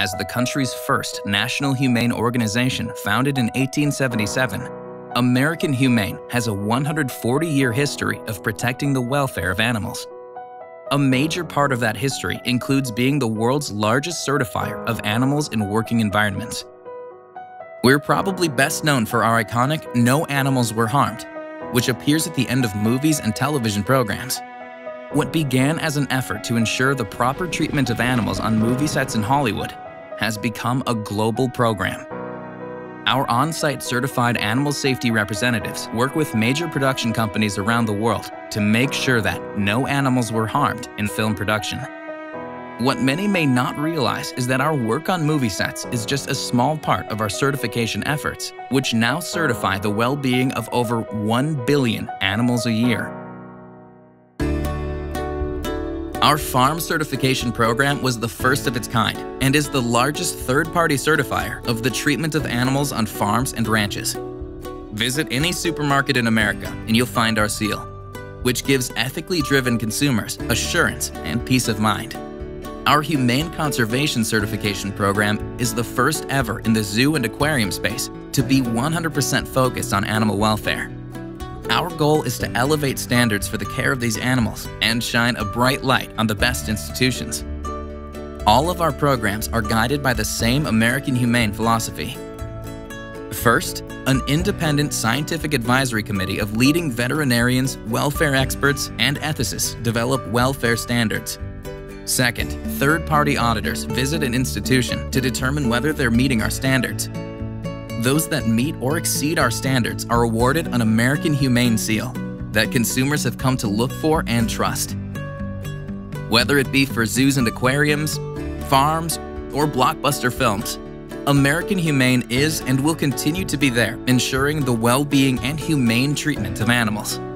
as the country's first national humane organization founded in 1877, American Humane has a 140-year history of protecting the welfare of animals. A major part of that history includes being the world's largest certifier of animals in working environments. We're probably best known for our iconic "No Animals Were Harmed," which appears at the end of movies and television programs. What began as an effort to ensure the proper treatment of animals on movie sets in Hollywood has become a global program. Our on-site certified animal safety representatives work with major production companies around the world to make sure that no animals were harmed in film production. What many may not realize is that our work on movie sets is just a small part of our certification efforts, which now certify the well-being of over 1 billion animals a year. Our farm certification program was the first of its kind and is the largest third-party certifier of the treatment of animals on farms and ranches. Visit any supermarket in America and you'll find our seal, which gives ethically driven consumers assurance and peace of mind. Our Humane Conservation Certification Program is the first ever in the zoo and aquarium space to be 100% focused on animal welfare. Our goal is to elevate standards for the care of these animals and shine a bright light on the best institutions. All of our programs are guided by the same American Humane philosophy. First, an independent scientific advisory committee of leading veterinarians, welfare experts, and ethicists develop welfare standards. Second, third-party auditors visit an institution to determine whether they're meeting our standards. Those that meet or exceed our standards are awarded an American Humane Seal that consumers have come to look for and trust. Whether it be for zoos and aquariums, farms, or blockbuster films, American Humane is and will continue to be there, ensuring the well-being and humane treatment of animals.